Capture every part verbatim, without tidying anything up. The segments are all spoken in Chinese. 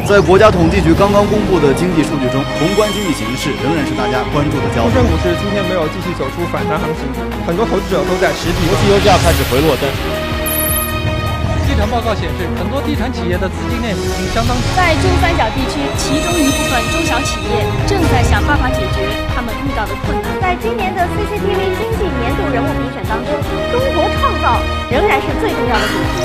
在国家统计局刚刚公布的经济数据中，宏观经济形势仍然是大家关注的焦点。 沪深股市今天没有继续走出反弹行情，很多投资者都在实体。 国际油价开始回落，但地产报告显示，很多地产企业的资金链已经相当。 在珠三角地区，其中一部分中小企业正在想办法解决他们遇到的困难。 在今年的 C C T V 经济年度人物评选当中，中国创造仍然是最重要的主题。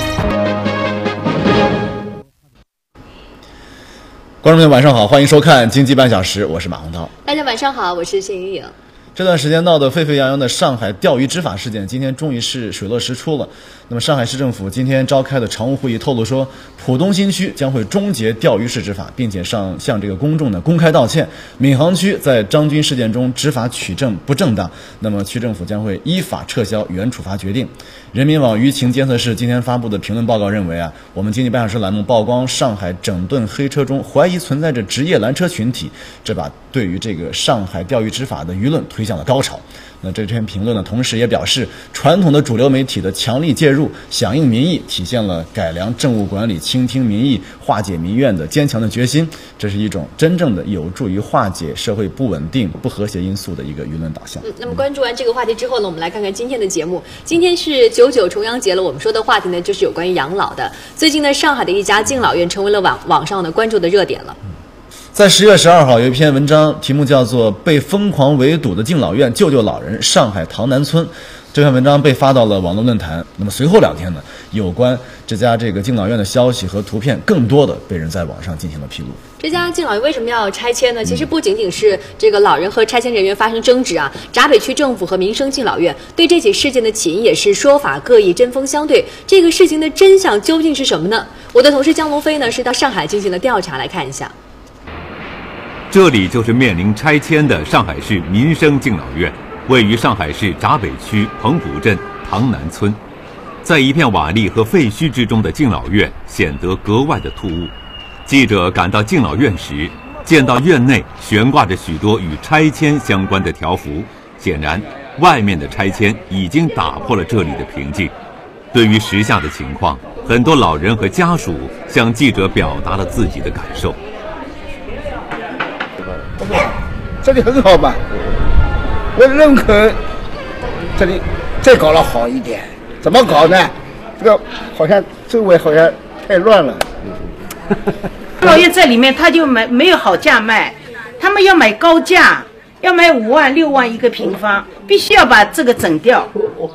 观众朋友晚上好，欢迎收看经济半小时，我是马洪涛。 大家晚上好，我是谢莹莹。 这段时间闹得沸沸扬扬的上海钓鱼执法事件，今天终于是水落石出了。那么上海市政府今天召开的常务会议透露说，浦东新区将会终结钓鱼式执法，并且上向这个公众呢公开道歉。闵行区在张军事件中执法取证不正当，那么区政府将会依法撤销原处罚决定。人民网舆情监测室今天发布的评论报告认为啊，我们经济半小时栏目曝光上海整顿黑车中怀疑存在着职业拦车群体，这把对于这个上海钓鱼执法的舆论推向了高潮。那这篇评论呢，同时也表示，传统的主流媒体的强力介入，响应民意，体现了改良政务管理、倾听民意、化解民怨的坚强的决心。这是一种真正的有助于化解社会不稳定、不和谐因素的一个舆论导向。 嗯，那么关注完这个话题之后呢，我们来看看今天的节目。今天是九九重阳节了，我们说的话题呢，就是有关于养老的。最近呢，上海的一家敬老院成为了网网上的关注的热点了。 在十月十二号有一篇文章，题目叫做《被疯狂围堵的敬老院救救老人》，上海塘南村。这篇文章被发到了网络论坛。那么随后两天呢，有关这家这个敬老院的消息和图片更多的被人在网上进行了披露。 这家敬老院为什么要拆迁呢？其实不仅仅是这个老人和拆迁人员发生争执啊，闸北区政府和民生敬老院对这起事件的起因也是说法各异，针锋相对。这个事情的真相究竟是什么呢？我的同事江龙飞呢是到上海进行了调查，来看一下。 这里就是面临拆迁的上海市民生敬老院，位于上海市闸北区彭浦镇塘南村。在一片瓦砾和废墟之中的敬老院显得格外的突兀。记者赶到敬老院时，见到院内悬挂着许多与拆迁相关的条幅，显然外面的拆迁已经打破了这里的平静。对于时下的情况，很多老人和家属向记者表达了自己的感受。 这里很好吧，我认可这里再搞了好一点。怎么搞呢？这个好像周围好像太乱了。 敬老院在里面他就买没有好价卖，他们要买高价，要买五万六万一个平方，必须要把这个整掉。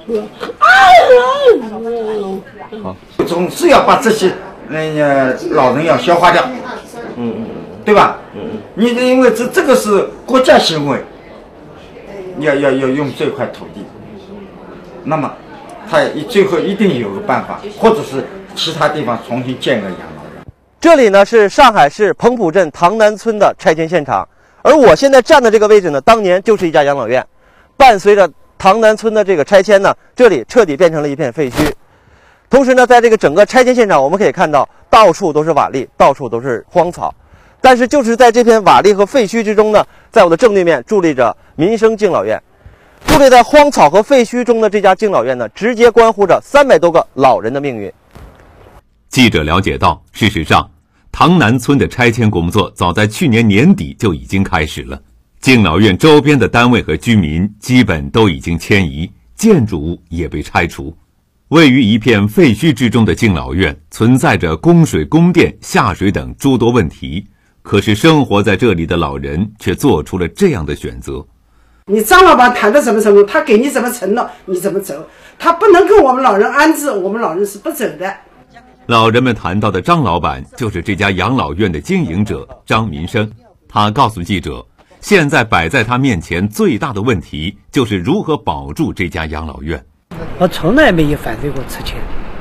好，总是要把这些那个老人要消化掉。嗯嗯。对吧？嗯，你因为这这个是国家行为，要要要用这块土地，那么他最后一定有个办法，或者是其他地方重新建个养老院。 这里呢是上海市彭浦镇塘南村的拆迁现场，而我现在站的这个位置呢，当年就是一家养老院。伴随着塘南村的这个拆迁呢，这里彻底变成了一片废墟。同时呢，在这个整个拆迁现场，我们可以看到到处都是瓦砾，到处都是荒草。但是就是在这片瓦砾和废墟之中呢，在我的正对面伫立着民生敬老院。伫立在荒草和废墟中的这家敬老院呢，直接关乎着三百多个老人的命运。 记者了解到，事实上，塘南村的拆迁工作早在去年年底就已经开始了。敬老院周边的单位和居民基本都已经迁移，建筑物也被拆除。位于一片废墟之中的敬老院存在着供水、供电、下水等诸多问题。可是生活在这里的老人却做出了这样的选择。 你张老板谈到什么程度，他给你什么承诺，你怎么走，他不能跟我们老人安置，我们老人是不走的。 老人们谈到的张老板就是这家养老院的经营者张民生。他告诉记者，现在摆在他面前最大的问题就是如何保住这家养老院。 我从来没有反对过拆迁，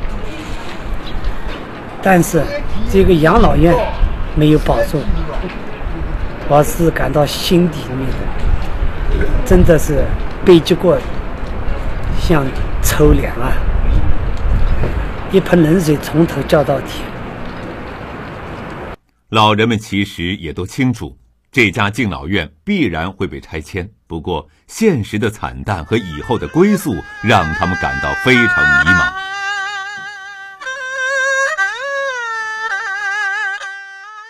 但是这个养老院没有保住，我是感到心底里面的真的是悲剧过，像抽凉啊，一盆冷水从头浇到底。 老人们其实也都清楚，这家敬老院必然会被拆迁，不过现实的惨淡和以后的归宿让他们感到非常迷茫。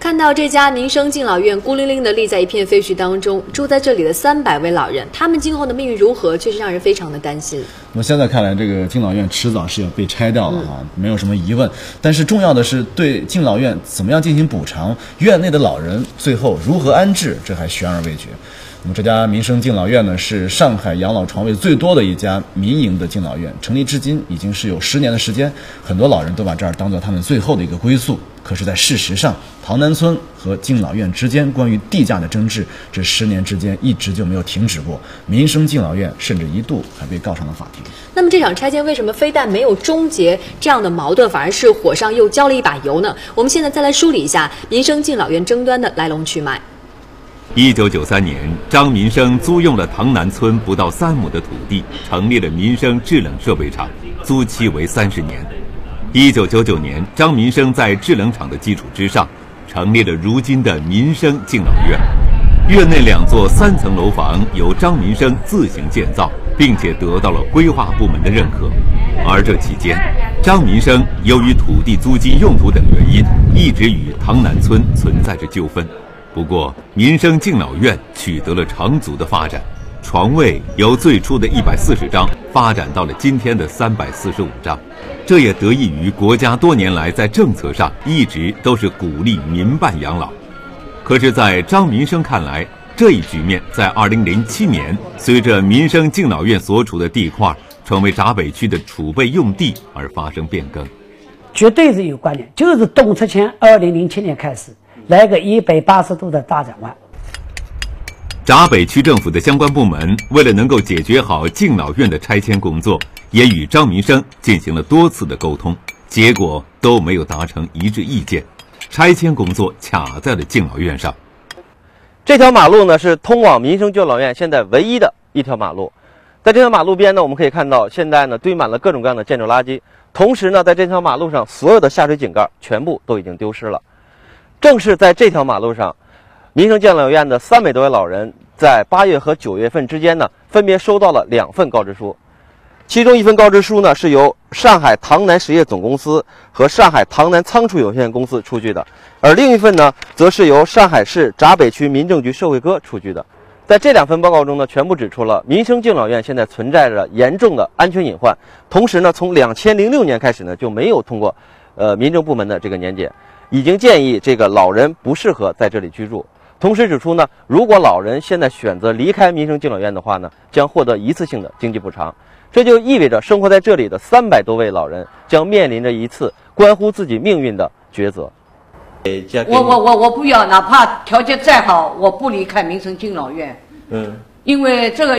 看到这家民生敬老院孤零零地立在一片废墟当中，住在这里的三百位老人，他们今后的命运如何，确实让人非常的担心。 那么现在看来，这个敬老院迟早是要被拆掉了啊，嗯、没有什么疑问。但是重要的是，对敬老院怎么样进行补偿，院内的老人最后如何安置，这还悬而未决。那么这家民生敬老院呢，是上海养老床位最多的一家民营的敬老院，成立至今已经是有十年的时间，很多老人都把这儿当做他们最后的一个归宿。可是，在事实上，唐南村和敬老院之间关于地价的争执，这十年之间一直就没有停止过。民生敬老院甚至一度还被告上了法庭。 那么这场拆迁为什么非但没有终结这样的矛盾，反而是火上又浇了一把油呢？我们现在再来梳理一下民生敬老院争端的来龙去脉。 一九九三年，张民生租用了唐南村不到三亩的土地，成立了民生制冷设备厂，租期为三十年。一九九九年，张民生在制冷厂的基础之上，成立了如今的民生敬老院。院内两座三层楼房由张民生自行建造，并且得到了规划部门的认可。而这期间，张民生由于土地租金用途等原因，一直与唐南村存在着纠纷。不过，民生敬老院取得了长足的发展，床位由最初的一百四十张发展到了今天的三百四十五张。这也得益于国家多年来在政策上一直都是鼓励民办养老。可是，在张民生看来，这一局面在二零零七年随着民生敬老院所处的地块成为闸北区的储备用地而发生变更。 绝对是有关联，就是动拆迁二零零七年开始来个一百八十度的大转弯。 闸北区政府的相关部门为了能够解决好敬老院的拆迁工作，也与张民生进行了多次的沟通，结果都没有达成一致意见，拆迁工作卡在了敬老院上。 这条马路呢是通往民生敬老院现在唯一的一条马路，在这条马路边呢，我们可以看到现在呢堆满了各种各样的建筑垃圾，同时呢，在这条马路上所有的下水井盖全部都已经丢失了。正是在这条马路上，民生敬老院的三百多位老人在八月和九月份之间呢，分别收到了两份告知书。其中一份告知书呢，是由上海唐南实业总公司和上海唐南仓储有限公司出具的，而另一份呢，则是由上海市闸北区民政局社会科出具的。在这两份报告中呢，全部指出了民生敬老院现在存在着严重的安全隐患，同时呢，从两千零六年开始呢，就没有通过呃民政部门的这个年检，已经建议这个老人不适合在这里居住。同时指出呢，如果老人现在选择离开民生敬老院的话呢，将获得一次性的经济补偿。这就意味着生活在这里的三百多位老人将面临着一次关乎自己命运的抉择。 我我我我不要，哪怕条件再好，我不离开民生敬老院。嗯，因为这个。